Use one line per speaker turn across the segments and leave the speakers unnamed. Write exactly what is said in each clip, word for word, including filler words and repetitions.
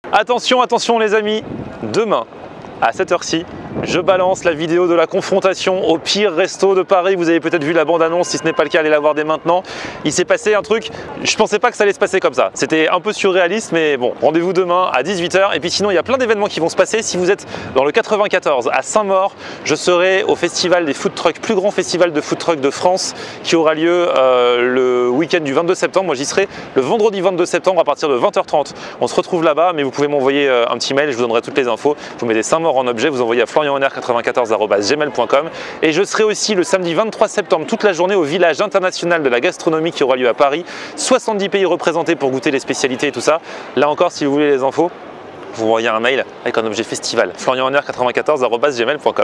Attention, attention les amis, demain à cette heure-ci, je balance la vidéo de la confrontation au pire resto de Paris. Vous avez peut-être vu la bande-annonce, si ce n'est pas le cas, allez la voir dès maintenant. Il s'est passé un truc, je pensais pas que ça allait se passer comme ça. C'était un peu surréaliste, mais bon, rendez-vous demain à dix-huit heures. Et puis sinon, il y a plein d'événements qui vont se passer. Si vous êtes dans le quatre-vingt-quatorze à Saint-Maur, je serai au festival des food trucks, plus grand festival de food trucks de France, qui aura lieu euh, le week-end du vingt-deux septembre. Moi, j'y serai le vendredi vingt-deux septembre à partir de vingt heures trente. On se retrouve là-bas, mais vous pouvez m'envoyer euh, un petit mail, je vous donnerai toutes les infos. Vous mettez Saint-Maur en objet, vous envoyez à florian honner quatre-vingt-quatorze arobase gmail point com. Et je serai aussi le samedi vingt-trois septembre toute la journée au village international de la gastronomie qui aura lieu à Paris. soixante-dix pays représentés pour goûter les spécialités et tout ça. Là encore, si vous voulez les infos, vous envoyez un mail avec un objet festival, florian honner quatre-vingt-quatorze arobase gmail point com.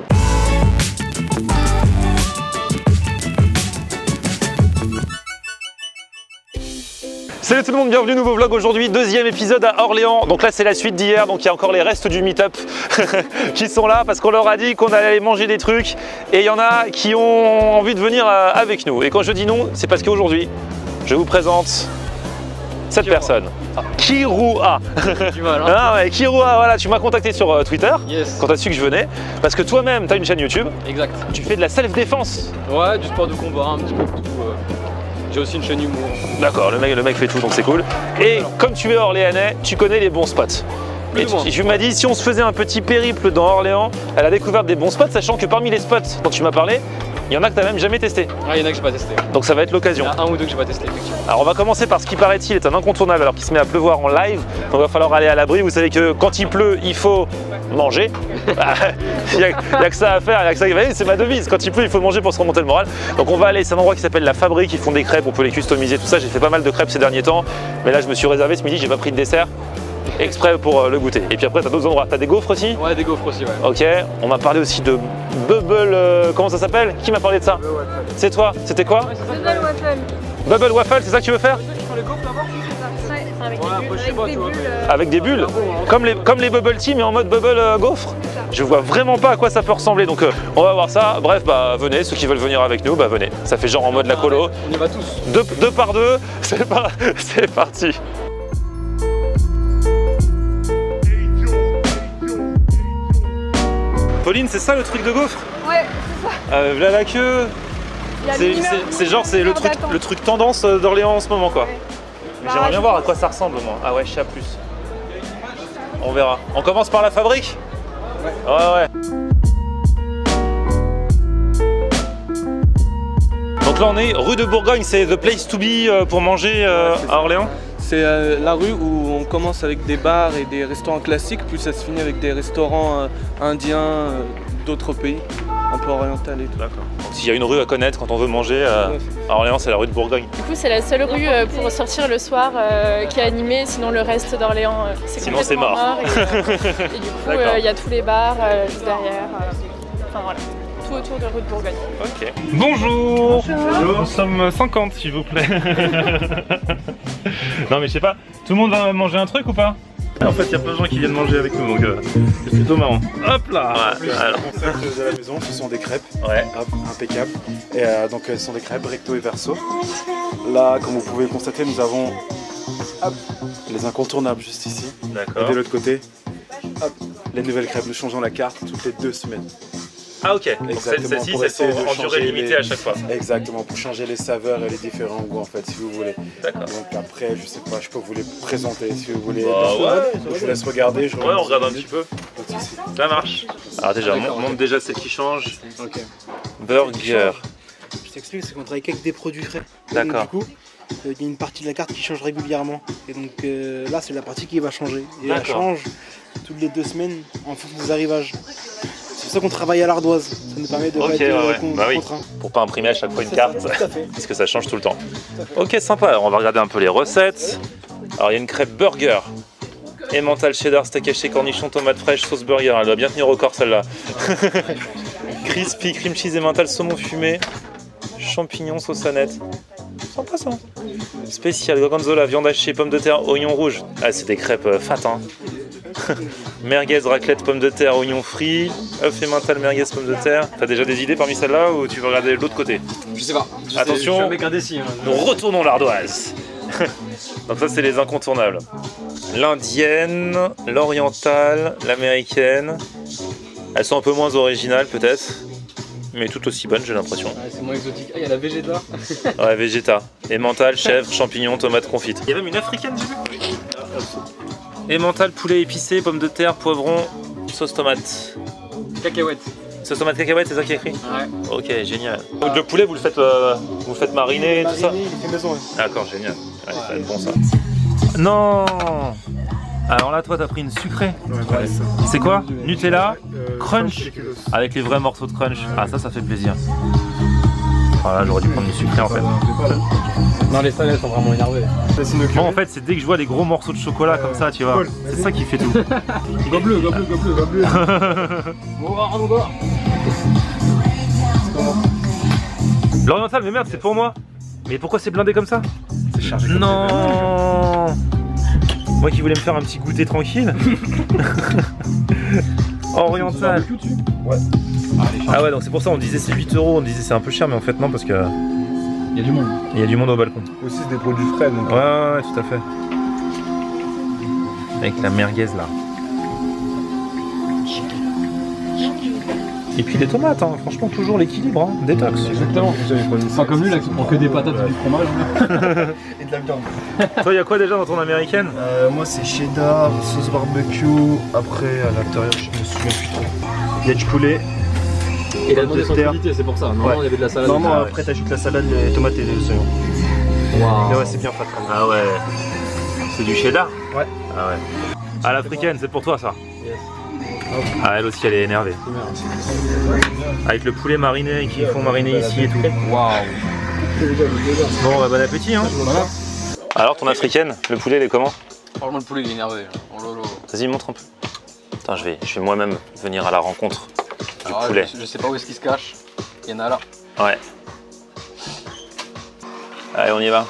Salut tout le monde, bienvenue, nouveau vlog aujourd'hui, deuxième épisode à Orléans. Donc là c'est la suite d'hier, donc il y a encore les restes du meet-up qui sont là parce qu'on leur a dit qu'on allait aller manger des trucs et il y en a qui ont envie de venir avec nous. Et quand je dis non, c'est parce qu'aujourd'hui, je vous présente cette Kirua. personne. Ah. Kirua. Du mal, hein. Ah ouais, Kirua, voilà, tu m'as contacté sur euh, Twitter yes. quand tu as su que je venais parce que toi-même tu as une chaîne YouTube. Exact. Tu fais de la self-défense. Ouais, du sport de combat, un petit peu de tout. Euh... J'ai aussi une chaîne humour. D'accord, le mec, le mec fait tout, donc c'est cool. Et alors, comme tu es orléanais, tu connais les bons spots. Et tu, tu m'as dit, si on se faisait un petit périple dans Orléans, à la découverte des bons spots, sachant que parmi les spots dont tu m'as parlé, il y en a que tu n'as même jamais testé. Ah, il y en a que j'ai pas testé. Donc ça va être l'occasion. Il y en a un ou deux que j'ai pas testé, effectivement. Alors on va commencer par ce qui paraît-il est un incontournable alors qu'il se met à pleuvoir en live. Donc il va falloir aller à l'abri. Vous savez que quand il pleut, il faut manger. Il n'y a, a que ça à faire, il y a que ça. C'est ma devise. Quand il pleut, il faut manger pour se remonter le moral. Donc on va aller, c'est un endroit qui s'appelle La Fabrique. Ils font des crêpes, on peut les customiser, tout ça. J'ai fait pas mal de crêpes ces derniers temps. Mais là, je me suis réservé ce midi, j'ai pas pris de dessert. Exprès pour euh, le goûter. Et puis après, tu as d'autres endroits. Tu as des gaufres aussi? Ouais, des gaufres aussi, ouais. Ok, on m'a parlé aussi de Bubble. Euh, comment ça s'appelle? Qui m'a parlé de ça? C'est toi? C'était quoi? Ouais, Bubble Waffle. Bubble Waffle, c'est ça que tu veux faire? Les gaufres d'abord? Avec, ouais, des bulles, avec, pas, des bulles, euh... avec des bulles, hein. comme, les, comme les bubble tea mais en mode bubble euh, gaufre. Je vois vraiment pas à quoi ça peut ressembler, donc euh, on va voir ça. Bref, bah venez, ceux qui veulent venir avec nous, bah venez. Ça fait genre en mode la colo. On y va tous. Deux, deux par deux, c'est par... parti. Pauline, c'est ça le truc de gaufre? Ouais, c'est ça. Euh, là la queue. C'est genre c'est le truc, le truc tendance d'Orléans en ce moment quoi. Ouais. J'aimerais bien voir à quoi ça ressemble moi. Ah ouais, je sais à plus. On verra. On commence par La Fabrique? Ouais. Ouais ouais. Donc là on est rue de Bourgogne, c'est the place to be pour manger euh, ouais, à Orléans?
C'est euh, la rue où on commence avec des bars et des restaurants classiques, puis ça se finit avec des restaurants euh, indiens euh, d'autres pays, un peu oriental et tout.
D'accord. S'il y a une rue à connaître quand on veut manger euh, ouais. à Orléans, c'est la rue de Bourgogne.
Du coup, c'est la seule rue euh, pour sortir le soir euh, qui est animée, sinon le reste d'Orléans, euh, c'est
sinon c'est mort.
mort. Et, euh, et du coup, il euh, y a tous les bars euh, juste derrière. Euh, enfin voilà. Tout autour de rue de Bourgogne.
Ok. Bonjour. Bonjour. Nous sommes cinquante s'il vous plaît. Non mais je sais pas, tout le monde va manger un truc ou pas? En fait il y a plein de gens qui viennent manger avec nous donc euh, c'est plutôt marrant. Hop là.
Ouais, alors. Le concept de la maison, ce sont des crêpes.
Ouais.
Hop, impeccable. Et euh, donc ce sont des crêpes recto et verso. Là comme vous pouvez le constater nous avons hop, les incontournables juste ici.
D'accord.
Et de l'autre côté, hop, les nouvelles crêpes. Nous changeons la carte toutes les deux semaines.
Ah ok, donc celle-ci c'est pour en durée limitée les... à chaque fois.
Exactement, pour changer les saveurs et les différents goûts en fait si vous voulez.
D'accord.
Donc après je sais pas, je peux vous les présenter si vous voulez.
Bah, ouais,
donc, je vous laisse regarder. Je
ouais on regarde un petit peu. Ça marche. Alors déjà, montre monte déjà celle qui change. Ok. Burger.
Je t'explique, c'est qu'on travaille qu'avec des produits frais.
D'accord.
Du coup, il euh, y a une partie de la carte qui change régulièrement. Et donc euh, là c'est la partie qui va changer. Et elle change toutes les deux semaines en fonction des arrivages. C'est pour ça qu'on travaille à l'ardoise, ça nous permet de
okay,
pas être
ouais,
con,
bah oui.
contraint.
Pour pas imprimer à chaque fois une carte, parce que ça change tout le temps. Ok, sympa, alors on va regarder un peu les recettes. Alors il y a une crêpe burger, emmental cheddar, steak haché, cornichon, tomate fraîche, sauce burger, elle doit bien tenir au corps celle-là. Crispy, cream cheese, emmental, saumon fumé, champignons, sauce aneth. Sympa ça. Spécial, gorgonzola, viande hachée, pommes de terre, oignons rouges. Ah c'est des crêpes euh, fat hein. Merguez, raclette, pommes de terre, oignons frits, œuf emmental, merguez, pommes de terre. T'as déjà des idées parmi celles-là ou tu veux regarder de l'autre côté?
Je sais pas. Je
Attention,
sais, je suis un mec indécis, hein.
Nous retournons l'ardoise. Donc ça c'est les incontournables. L'indienne, l'orientale, l'américaine. Elles sont un peu moins originales peut-être, mais tout aussi bonnes j'ai l'impression.
Ouais, c'est moins exotique. Ah, il y a la Vegeta.
Ouais, Vegeta. Et mentale, chèvre, champignons, tomates confites. Il y a même une africaine, j'ai vu. Et mentale, poulet épicé, pommes de terre, poivron, sauce tomate.
Cacahuètes.
Sauce tomate cacahuète, c'est ça qui est écrit?
Ouais.
Ok, génial. Le poulet, vous le faites, euh, vous le faites mariner, tout ça?
Il fait maison, ouais.
D'accord, génial. Ouais, ça va être bon ça. Non. Alors là, toi, t'as pris une sucrée.
Ouais,
c'est quoi? Nutella,
euh,
crunch, avec les vrais morceaux de crunch. Ah, ça, ça fait plaisir. Voilà, j'aurais dû prendre une sucrée en fait.
Non, les salades sont vraiment énervées.
Moi, en fait, c'est dès que je vois des gros morceaux de chocolat comme ça, tu vois, c'est ça qui fait tout.
Gobleu, gobleu, gobleu, gobleu.
L'oriental, mais merde, c'est pour moi. Mais pourquoi c'est blindé comme ça? C'est chargé. Non. Moi qui voulais me faire un petit goûter tranquille. Oriental.
Ouais.
Ah ouais, donc c'est pour ça on disait c'est huit euros, on disait c'est un peu cher, mais en fait non, parce que
il y a du monde.
Il y a du monde au balcon.
Aussi c'est des produits frais donc.
Ouais, ouais, ouais, tout à fait. Avec la merguez là. Et puis les tomates, hein. Franchement toujours l'équilibre, hein. Détox.
Exactement. Pas comme lui là qui prend que des patates et du fromage.
Et de la viande.
Toi, il y a quoi déjà dans ton américaine?
euh, Moi c'est cheddar, sauce barbecue, après à l'intérieur je me souviens plus trop. Il y a du poulet.
Et la demandé sans qualité, c'est pour ça. Normalement
Ouais.
il y avait de la salade.
Normalement
Ah,
après ouais. T'ajoutes la salade, les tomates et les oignons.
Wow.
Mais ouais c'est bien fat quand même.
Ah ouais. C'est du cheddar?
Ouais.
Ah ouais. Ah l'africaine, c'est pour toi ça?
Yes.
Ah elle aussi elle est énervée. Avec le poulet mariné qu'ils font mariner ici et tout.
Waouh.
Bon bah bon appétit hein.
Voilà.
Alors ton africaine, le poulet il est comment?
Franchement le poulet il est énervé. Oh lolo.
Vas-y montre un peu. Attends je vais, je vais moi-même venir à la rencontre du
Alors,
poulet.
Je, je sais pas où est-ce qu'il se cache. Il y en a là.
Ouais. Allez on y va.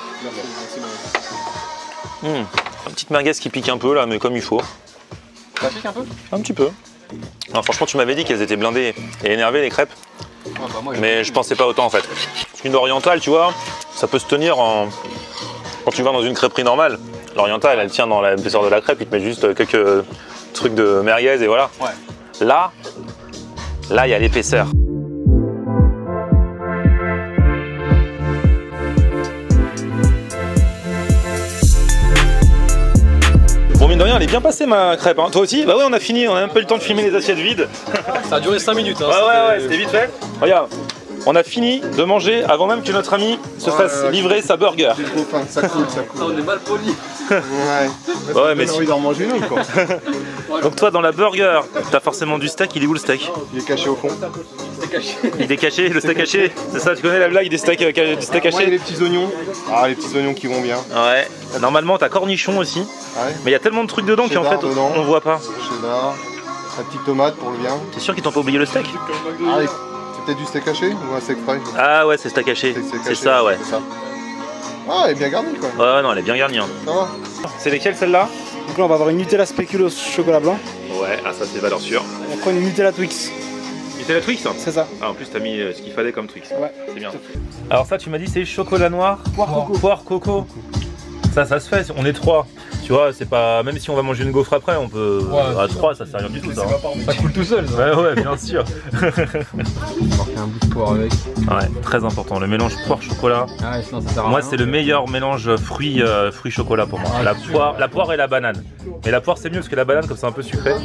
Mmh. Une petite merguez qui pique un peu là mais comme il faut.
Ça pique un peu?
Un petit peu. Non, franchement tu m'avais dit qu'elles étaient blindées et énervées les crêpes.
Ouais, bah, moi,
Mais je pensais pas autant en fait. Une orientale tu vois, ça peut se tenir en... Quand tu vas dans une crêperie normale, l'orientale elle tient dans l'épaisseur de la crêpe, il te met juste quelques trucs de merguez et voilà.
Ouais.
Là, là il y a l'épaisseur. Bon mine de rien, elle est bien passée ma crêpe, hein. Toi aussi? Bah ouais on a fini, on a même pas eu le temps de filmer les assiettes vides.
Ça a duré cinq minutes. Hein,
Ouais ouais ouais, c'était vite fait. Regarde, on a fini de manger avant même que notre ami se
Ouais,
fasse
ouais,
livrer sa burger.
J'ai trop faim, ça coule, ça coule.
On est mal poli.
Ouais.
Ouais mais
J'ai
si.
envie d'en manger une autre quoi.
Donc toi dans la burger, t'as forcément du steak, il est où le steak?
Il est caché au fond.
C'est caché.
Il est caché, le steak caché. C'est ça, tu connais la blague des steaks, euh, du steak
Moi, il y a
caché?
les petits oignons. Ah, les petits oignons qui vont bien.
Ouais. Normalement t'as cornichon aussi.
Ouais.
Mais il y a tellement de trucs dedans qu'en
Cheddar
fait
dedans.
on voit pas.
Cheddar. La petite tomate pour le bien.
T'es sûr qu'ils t'ont pas oublié le steak?
Ah, et c'est peut-être du steak haché ou un steak fry?
Ah ouais c'est steak caché.
Steak- steak
C'est
haché,
ça ouais.
C'est ça. Ah, elle est bien garnie quoi.
Ouais non elle est bien garnie. Hein.
Ça va.
C'est lesquelles celles-là?
Donc là on va avoir une Nutella spéculoos chocolat blanc.
Ouais, ah ça c'est valeur sûre.
On prend une Nutella Twix.
Nutella Twix?
C'est ça.
Ah en plus t'as mis euh, ce qu'il fallait comme Twix.
Ouais.
C'est bien. Alors ça tu m'as dit c'est chocolat noir,
Poire coco.
poire coco. Ça ça se fait, on est trois. Tu vois, c'est pas. Même si on va manger une gaufre après, on peut.
Ouais.
À trois, ça sert à rien du tout ça. hein.
Ça coule tout seul. Ça.
Ouais ouais bien sûr.
On va faire un bout de poire avec.
Ouais, très important. Le mélange poire-chocolat.
Ah ouais, sinon ça sert à
Moi
rien.
c'est le meilleur mélange fruits euh, fruits chocolat pour moi.
Ah,
la
c'est sûr.
poire, la poire et la banane. Mais la poire c'est mieux parce que la banane comme c'est un peu sucré.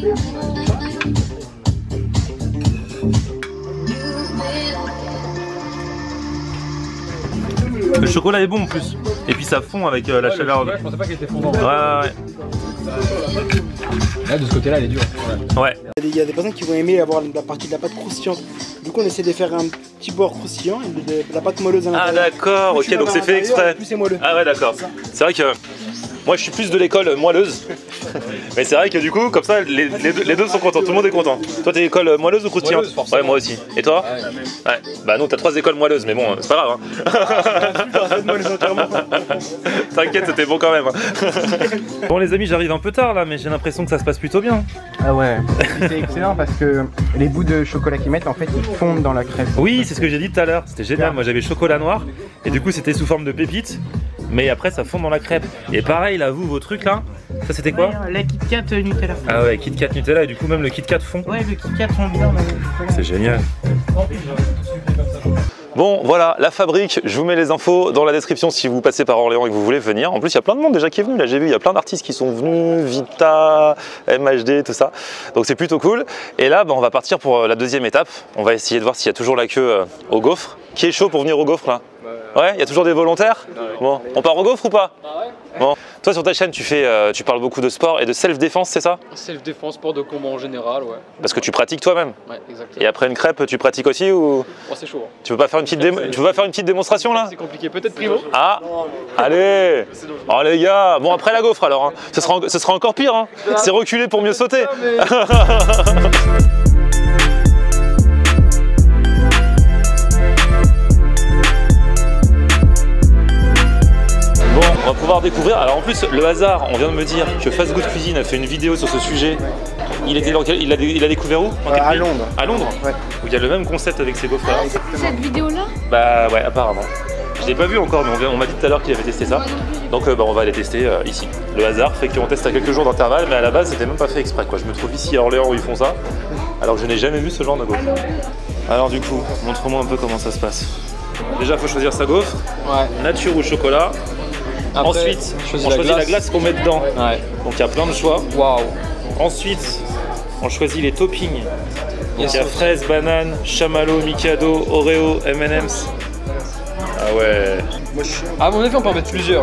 Le chocolat est bon en plus. Et puis ça fond avec euh, la
Ouais, le
chaleur.
chocolat, je pensais pas qu'il était fondant.
Ouais ouais
Là de ce côté là elle est dure. Ouais.
ouais.
Il y a des- il y a des personnes qui vont aimer avoir la partie de la pâte croustillante. Du coup on essaie de faire un petit bord croustillant et de, de la pâte moelleuse à
Ah
l'intérieur.
d'accord,
Plus
ok
tu vas
donc
vers
c'est fait
l'intérieur,
exprès.
Plus c'est moelleux.
Ah ouais d'accord. C'est vrai que moi je suis plus de l'école moelleuse. Mais c'est vrai que du coup comme ça les, les deux, les deux sont contents, tout le monde est content. Toi t'es école moelleuse ou croustillante?
Moelleuse, forcément.
Ouais moi aussi. Et toi?
Ouais.
Ouais. Bah nous t'as trois écoles moelleuses mais bon c'est pas grave. Hein. T'inquiète c'était bon quand même. Bon les amis j'arrive un peu tard là mais j'ai l'impression que ça se passe plutôt bien.
Ah ouais, c'est excellent parce que les bouts de chocolat qu'ils mettent en fait ils fondent dans la crêpe.
Oui c'est ce que j'ai dit tout à l'heure, c'était génial. Moi j'avais chocolat noir et du coup c'était sous forme de pépites. mais après ça fond dans la crêpe. Et pareil là, vous, vos trucs là, ça c'était quoi?
Ouais, la Kit Kat euh, Nutella.
Ah ouais, Kit Kat Nutella, et du coup même le Kit Kat fond.
Ouais, le Kit Kat fond bien.
C'est génial. Bon voilà, la fabrique, je vous mets les infos dans la description si vous passez par Orléans et que vous voulez venir. En plus il y a plein de monde déjà qui est venu, là j'ai vu, il y a plein d'artistes qui sont venus, Vita, M H D, tout ça. Donc c'est plutôt cool. Et là bah, on va partir pour la deuxième étape. On va essayer de voir s'il y a toujours la queue euh, au gaufre. Qui est chaud pour venir au gaufre là? Ouais, il y a toujours des volontaires? Bon, on part au gaufre ou pas? Bon, toi sur ta chaîne tu fais, euh, tu parles beaucoup de sport et de self-défense, c'est ça?
Self-défense, sport de combat en général, ouais.
Parce que tu pratiques toi-même?
Ouais, exactement.
Et après une crêpe, tu pratiques aussi ou?
Oh, c'est chaud. Hein.
Tu peux pas faire une petite, démo... tu peux pas faire une petite démonstration là?
C'est compliqué, peut-être Primo.
Ah, allez. Oh les gars, bon après la gaufre alors, hein. ce, sera en... ce sera encore pire, hein. C'est reculer pour mieux sauter. Bon, on va pouvoir découvrir. Alors en plus, le hasard, on vient de me dire que Fast Good Cuisine a fait une vidéo sur ce sujet. Il, était dans quel... il, a, il a découvert où?
euh, À Londres.
À Londres?
Ouais.
Où il y a le même concept avec ces gaufres là.
Cette vidéo-là?
Bah ouais, apparemment. Je l'ai pas vu encore, mais on m'a dit tout à l'heure qu'il avait testé ça. Donc euh, bah, on va aller tester euh, ici. Le hasard fait qu'on teste à quelques jours d'intervalle, mais à la base c'était même pas fait exprès quoi. Je me trouve ici à Orléans où ils font ça, alors que je n'ai jamais vu ce genre de gaufre. Alors du coup, montre-moi un peu comment ça se passe. Déjà il faut choisir sa gaufre,
Ouais.
nature ou chocolat.
Après,
Ensuite,
choisis
on
la
choisit
glace.
la glace qu'on met dedans.
Ouais.
Donc il y a plein de choix.
Waouh.
Ensuite, on choisit les toppings. Donc il
Yes.
y a fraise, banane, chamallow, Mikado, Oreo, M and M's. Ah ouais.
À mon avis, on peut en mettre plusieurs.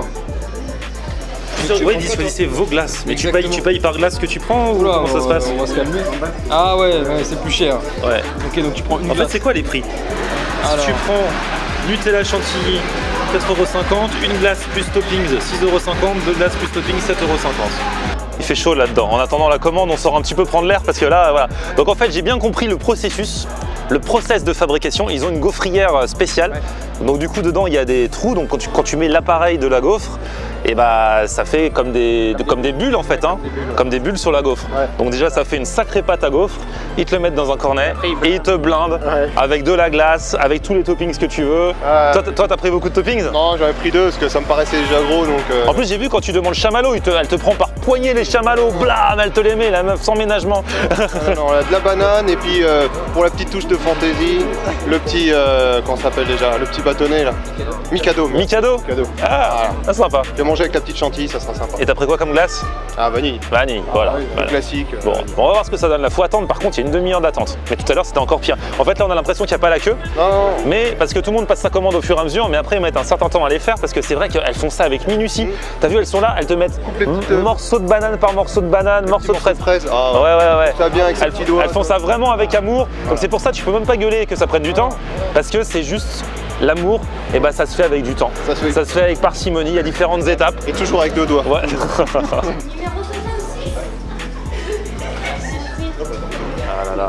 Oui, choisissez vos glaces. Mais tu payes, tu payes par glace que tu prends ou
Oula,
comment ça se
on va-
passe?
On va se calmer. Ah ouais, ouais c'est plus cher.
Ouais.
Ok, donc tu prends une
En fait,
glace.
c'est quoi les prix?
Alors.
Si tu prends Nutella chantilly, quatre euros cinquante, une glace plus toppings, six euros cinquante, deux glaces plus toppings, sept euros cinquante. Il fait chaud là-dedans. En attendant la commande, on sort un petit peu prendre l'air parce que là, voilà. Donc en fait, j'ai bien compris le processus, le process de fabrication. Ils ont une gaufrière spéciale. Donc du coup, dedans, il y a des trous. Donc quand tu, quand tu mets l'appareil de la gaufre, et bah ça fait comme des, de, comme des bulles en fait, hein, comme des bulles sur la gaufre.
Ouais.
Donc déjà, ça fait une sacrée pâte à gaufre. Ils te le mettent dans un cornet et ils te blindent
Ouais.
avec de la glace, avec tous les toppings que tu veux.
Ouais.
Toi, t- toi, t'as pris beaucoup de toppings?
Non, j'en ai pris deux parce que ça me paraissait déjà gros donc. euh,
En plus, j'ai vu quand tu demandes chamallow, il te- elle te prend par poignée les chamallows, blam, elle te les met, la meuf sans ménagement.
non, non, là, de la banane et puis euh, pour la petite touche de fantaisie, le petit, euh, comment ça s'appelle déjà, le petit bâtonnet là. Mikado.
Mikado?
Mikado.
Ah, ah, sympa.
Je vais manger avec la petite chantilly, ça sera sympa.
Et t'as pris quoi comme glace?
Ah, vanille.
Vanille, voilà.
Oui,
voilà.
Classique. euh,
Bon, bon, on va voir ce que ça donne là. Faut attendre, par contre, il y a une demi-heure d'attente. Mais tout à l'heure, c'était encore pire. En fait, là, on a l'impression qu'il n'y a pas la queue.
Non, non,
Mais parce que tout le monde passe sa commande au fur et à mesure, mais après ils mettent un certain temps à les faire parce que c'est vrai qu'elles font ça avec minutie. T'as vu, elles sont là, elles te mettent
les petites, euh,
morceau de banane par morceau de banane, morceau de fraise.
fraise. Ah,
Ouais, ouais, ouais.
Ça vient avec ses
Elles,
petits doigts.
elles font ça vraiment avec amour. Donc c'est pour ça que tu peux même pas gueuler et que ça prenne du temps parce que c'est juste l'amour. Et bah ça se fait avec du temps.
Ça se fait-
Ça se fait avec parcimonie. Il y a différentes étapes.
Et toujours avec deux doigts.
Ouais. Ah là là.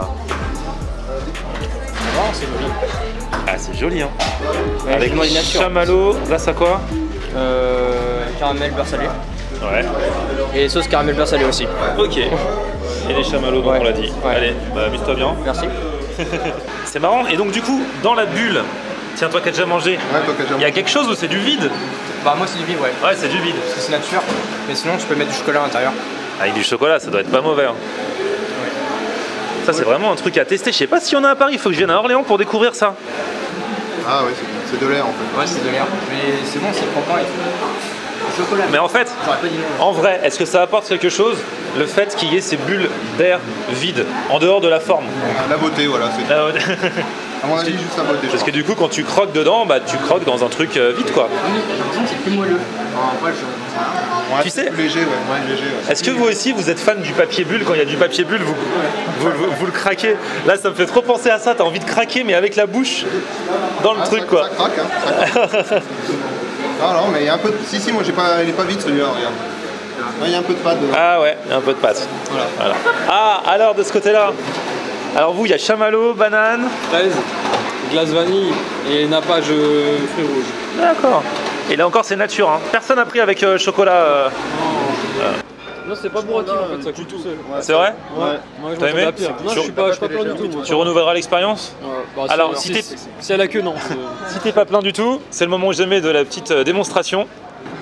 c'est joli.
Ah c'est joli hein.
Ouais,
Avec
j'ai demandé nature.
chamallow, glace à quoi?
Euh, caramel beurre salé.
Ouais.
Et sauce caramel beurre salé aussi.
Ok. Et les chamallows, donc
Ouais.
on l'a dit.
Ouais.
Allez, bah amuse-toi bien.
Merci.
C'est marrant. Et donc du coup, dans la bulle, tiens toi qui as déjà mangé,
Ouais, toi qui as déjà
il y a quelque chose où c'est du vide?
Bah moi c'est du vide, ouais.
Ouais, c'est du vide.
Parce que c'est nature. Mais sinon tu peux mettre du chocolat à l'intérieur.
Avec du chocolat, ça doit être pas mauvais. hein. Ça c'est vraiment un truc à tester. Je sais pas s'il y en a à Paris, il faut que je vienne à Orléans pour découvrir ça.
Ah, ouais, c'est- c'est de l'air en fait.
Ouais, c'est de l'air. Mais c'est bon, c'est croquant et tout. Chocolat.
Mais en fait,
J'aurais pas dit non.
en vrai, est-ce que ça apporte quelque chose, le fait qu'il y ait ces bulles d'air vide, en dehors de la forme?
La beauté, voilà. c'est-
Euh,
À mon avis, juste la beauté. je
Parce que
crois.
du coup, quand tu croques dedans, bah tu croques dans un truc euh, vide quoi.
Oui, c'est plus moelleux. En vrai, je
Ouais,
tu
c'est
sais-
plus léger, ouais. ouais, léger, ouais.
Est-ce que vous aussi vous êtes fan du papier bulle? Quand il y a du papier bulle, vous, vous, vous- vous le craquez? Là, ça me fait trop penser à ça. T'as envie de craquer, mais avec la bouche dans le
Ah,
truc
ça,
quoi.
Ça craque, hein. Ça craque. non, non, mais il y a un peu de. Si, si, moi j'ai pas. Il est pas vide celui-là, regarde. Ouais, il y a un peu de pâte dedans.
Ah ouais, un peu de pâte.
Voilà.
Voilà. Ah, alors de ce côté-là. Alors vous, il y a chamallow, banane.
fraise, glace vanille et nappage euh, fruits rouges.
D'accord. Et là encore, c'est nature. Hein. Personne n'a pris avec euh, chocolat. euh,
Non, c'est pas bourratif en fait, ça coule tout seul.
C'est vrai?
Ouais. Moi je
T'as
m'attendais
aimé?
à pire. Non,
Tu-
je suis pas, je suis pas plein du tout. Moi.
Tu renouvelleras l'expérience?
Ouais, bah,
Alors,
si,
si t'es-
si, si elle a queue, non. c'est-
Si t'es pas plein du tout, c'est le moment où je mets de la petite euh, démonstration.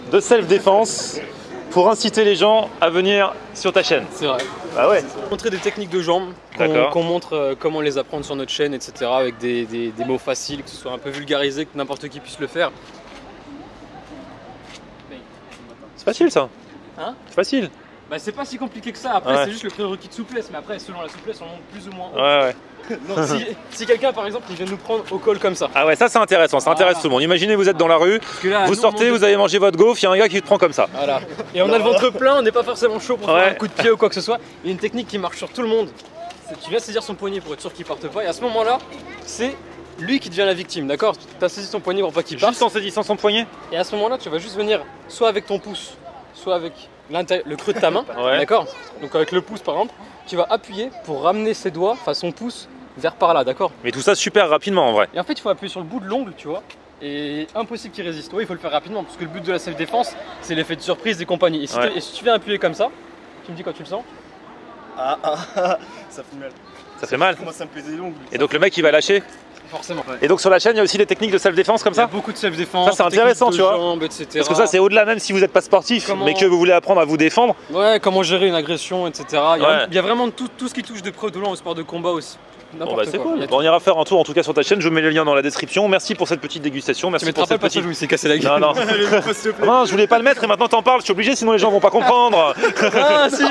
de self-défense pour inciter les gens à venir sur ta chaîne.
C'est vrai.
Ah ouais.
Montrer des techniques de jambes, qu'on qu'on montre euh, comment les apprendre sur notre chaîne, et cetera. Avec des, des, des mots faciles, que ce soit un peu vulgarisé, que n'importe qui puisse le faire.
C'est facile ça.
Hein?
C'est facile.
Bah c'est pas si compliqué que ça, après
ouais.
c'est juste le prérequis de souplesse, mais après selon la souplesse on monte plus ou moins haut.
Ouais ouais.
Donc si, si quelqu'un par exemple il vient nous prendre au col comme ça.
Ah ouais, ça c'est intéressant, ça intéresse
ah.
tout le monde. Imaginez vous êtes dans la rue,
là,
vous
nous,
sortez, vous avez mangé votre gaufre, il y a un gars qui te prend comme ça.
Voilà. Et on a le ventre plein, on n'est pas forcément chaud pour
ouais.
faire un coup de pied ou quoi que ce soit. Il y a une technique qui marche sur tout le monde. Tu viens saisir son poignet pour être sûr qu'il parte pas, et à ce moment là, c'est lui qui devient la victime, d'accord? Tu as saisi son poignet pour pas qu'il parte.
Juste en saisissant son poignet.
Et à ce moment là, tu vas juste venir soit avec ton pouce, soit avec le creux de ta main,
ouais.
d'accord? Donc avec le pouce par exemple, tu vas appuyer pour ramener ses doigts, enfin son pouce, vers par là, d'accord?
Mais tout ça super rapidement en vrai.
Et en fait il faut appuyer sur le bout de l'ongle, tu vois, et impossible qu'il résiste. Oui, il faut le faire rapidement, parce que le but de la self-défense, c'est l'effet de surprise et compagnie. Et si, ouais. et si tu viens appuyer comme ça, tu me dis quand tu le sens?
Ah ah ah, ça fait mal.
Ça fait mal?
Moi ça me plaisait l'ongle.
Et donc le mec il va lâcher?
Forcément. Ouais.
Et donc sur la chaîne il y a aussi des techniques de self-défense comme ça?
Il y a beaucoup de self-défense.
Ça c'est intéressant tu vois.
Jambes, et cetera.
Parce que ça c'est au-delà même si vous n'êtes pas sportif, comment... mais que vous voulez apprendre à vous défendre.
Ouais, comment gérer une agression, et cetera. Il y a,
ouais.
il y a vraiment tout, tout ce qui touche de près ou de loin au sport de combat aussi.
Bon bah c'est cool. Bon, on ira faire un tour en tout cas sur ta chaîne, je vous mets le lien dans la description. Merci pour cette petite dégustation. Merci
tu
pour cette
pas
petite.
Je s'est cassé la gueule.
Non non. non, je voulais pas le mettre et maintenant t'en parles, je suis obligé sinon les gens vont pas comprendre.
Ah si.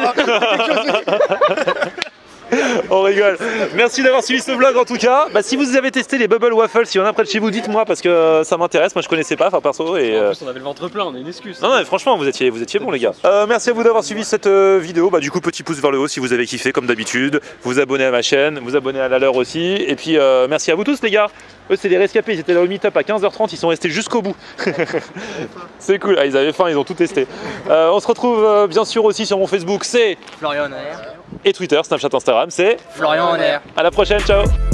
On rigole. Merci d'avoir suivi ce vlog en tout cas. Bah, si vous avez testé les Bubble Waffles, s'il y en a près de chez vous, dites-moi parce que euh, ça m'intéresse. Moi je connaissais pas, enfin perso. Et,
euh... En plus on avait le ventre plein, on a une excuse.
Non, non mais franchement vous étiez, vous étiez bons les gars. Euh, merci à vous d'avoir suivi cette euh, vidéo. Bah, du coup petit pouce vers le haut si vous avez kiffé comme d'habitude. Vous abonnez à ma chaîne, vous abonnez à la leur aussi. Et puis euh, merci à vous tous les gars. Eux c'est des rescapés, ils étaient dans le meet-up à quinze heures trente, ils sont restés jusqu'au bout. C'est cool, ah, ils avaient faim, ils ont tout testé. Euh, on se retrouve euh, bien sûr aussi sur mon Facebook, c'est
Florian en air.
Et Twitter, Snapchat, Instagram, c'est
Florian en air.
À la prochaine, ciao.